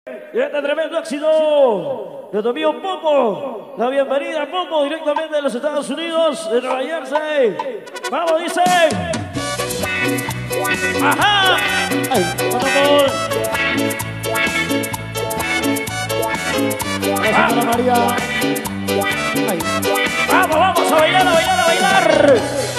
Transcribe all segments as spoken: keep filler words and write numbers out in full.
Y este tremendo éxito de tu mío Popo. La bienvenida a Popo directamente de los Estados Unidos, de Nueva Jersey. Vamos, dice. Ajá. Ay, vamos. Gracias, María. Ay. Vamos, vamos a bailar, a bailar, a bailar.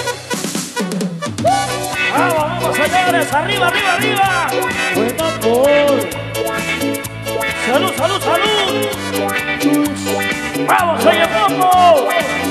Vamos, vamos, señores. Arriba, arriba, arriba. Buen amor. Salud, salud, salud. Vamos, oye, Popo.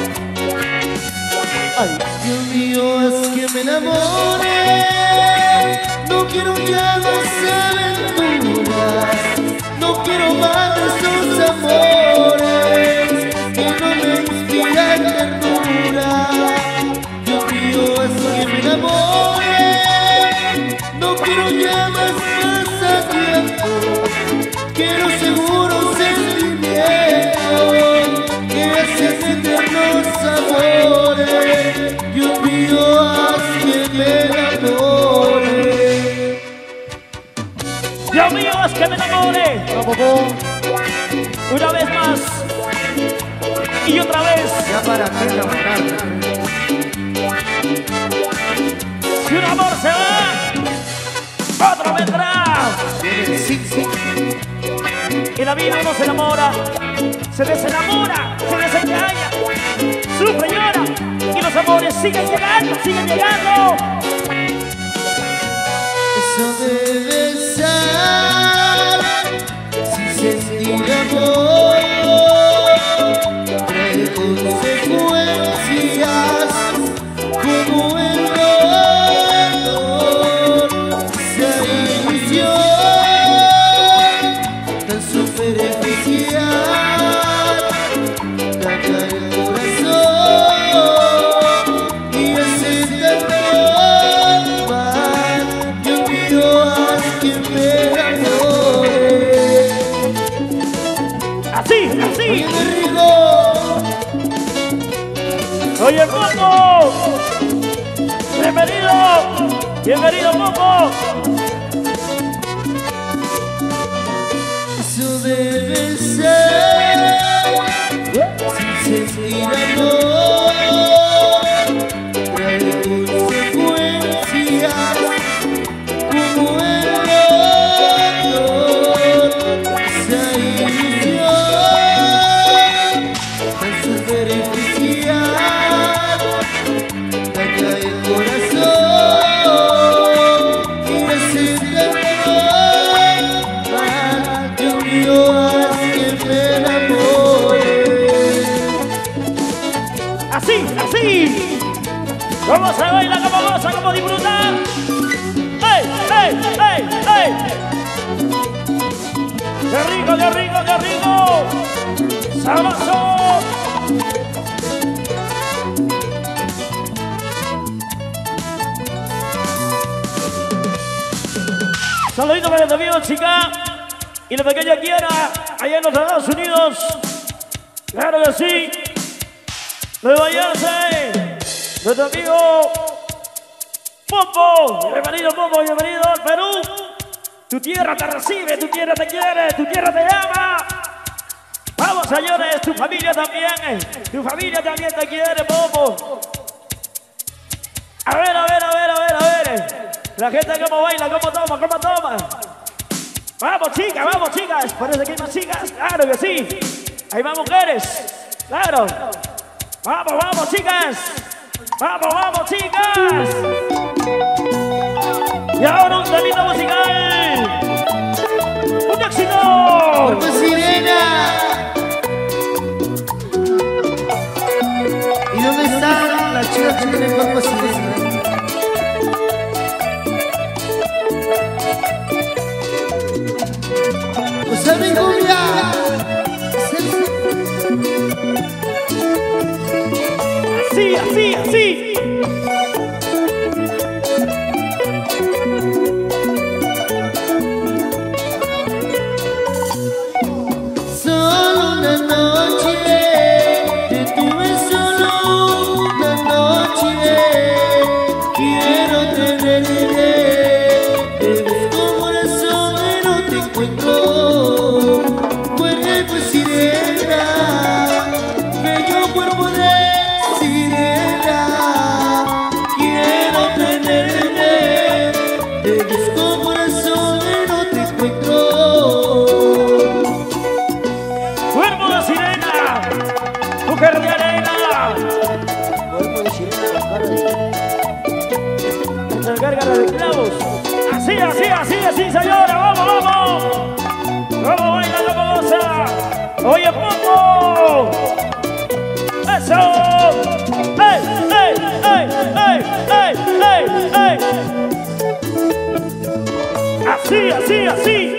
Ay, Dios mío, es que me enamore. No quiero ya más aventuras. No quiero más de esos amores que no me inspiran ternura. Dios mío, es que me enamore. No quiero ya más pasatiempo. Quiero seguros sentimientos que hacen eternos sabores. Dios mío, haz que me enamore. Dios mío, haz que me enamore. Popo. Una vez más. Y otra vez. Ya para qué trabajar. Si un amor se va, otro vendrá. Sí, sí. En la vida uno se enamora, se desenamora, se desengaña, sufre y llora, y los amores siguen llegando, siguen llegando. Eso debe ser, sin sentir amor, trae consecuencias como el dolor, esa ilusión tan superficial, daña el corazón y hace tanto mal. Dios mío, haz que me enamore. Así, así. Oye, qué rico. Oye, Popo. Bienvenido. Bienvenido, Popo. Eso debe ser sin sentir amor, trae consecuencias como el dolor, esa ilusión tan superficial, daña el corazón y hace tanto mal. Dios mío, haz que me enamore. Así, así. ¿Cómo se baila? ¿Cómo goza? ¿Cómo disfruta? ¡Ey, ey, ey, ey! ¡Qué rico, qué rico, qué rico! ¡Sabroso! Saludito para el amigo chica y la pequeña Kiara allá en los Estados Unidos. Claro que sí. Nueva Jersey. Nuestro amigo Popo. Bienvenido, Popo. Bienvenido al Perú. Tu tierra te recibe, tu tierra te quiere, tu tierra te llama. Vamos, señores, tu familia también. Tu familia también te quiere, Popo. A ver, a ver, a ver, a ver, a ver. La gente cómo baila, cómo toma, cómo toma. Vamos, chicas, vamos, chicas. Parece que hay más chicas. Claro que sí. Hay más mujeres. Claro. Vamos, vamos, chicas. Vamos, vamos, chicas. Y ahora un temita musical. ¡Un éxito! Cuerpo sirena. ¿Y dónde están las chicas que tienen cuerpo sirena? Pues a mi cumbia. Así, así, así. Solo una noche, te tuve solo una noche. Quiero tenerte, te busco corazón y no te encuentro. banda de clavos. Así, así, así, así, señora. Vamos, vamos. Vamos, bailando como goza. Oye, Popo. Eso. ¡Ey, ey, ey, ey, ey, ey, ey! Así, así, así.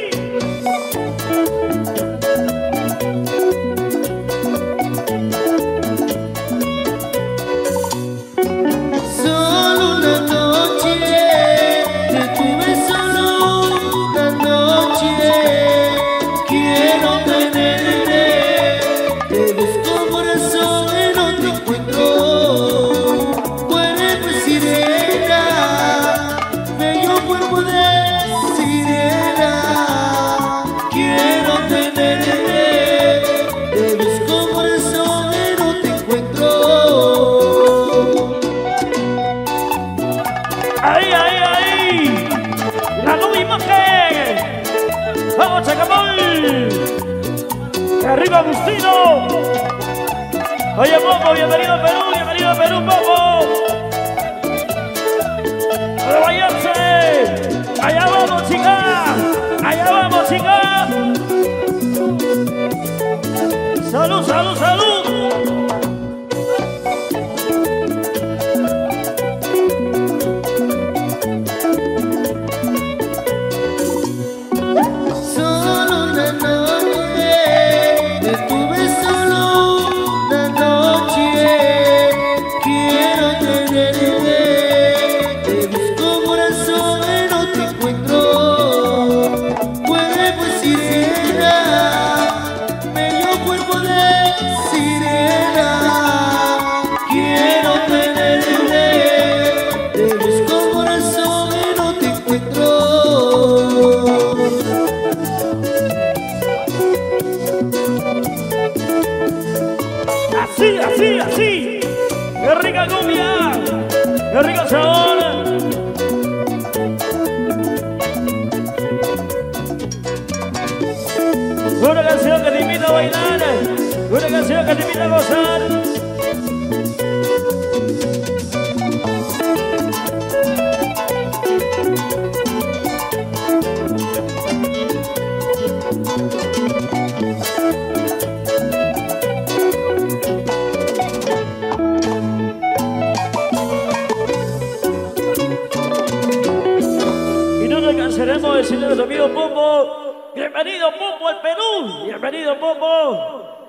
¡Vamos, Chacapool! ¡Arriba, Agustino! Oye, Popo, bienvenido a Perú, bienvenido a Perú, Popo. ¡A bañarse! ¡Allá vamos, chica! ¡Allá vamos, chica! ¡Salud, salud, salud! Así, así, así. ¡Qué rica cumbia! ¡Qué rico sabor! Una canción que te invita a bailar, una canción que te invita a gozar. Cansaremos de decirle a nuestro amigo Popo, bienvenido Popo al Perú, bienvenido Popo.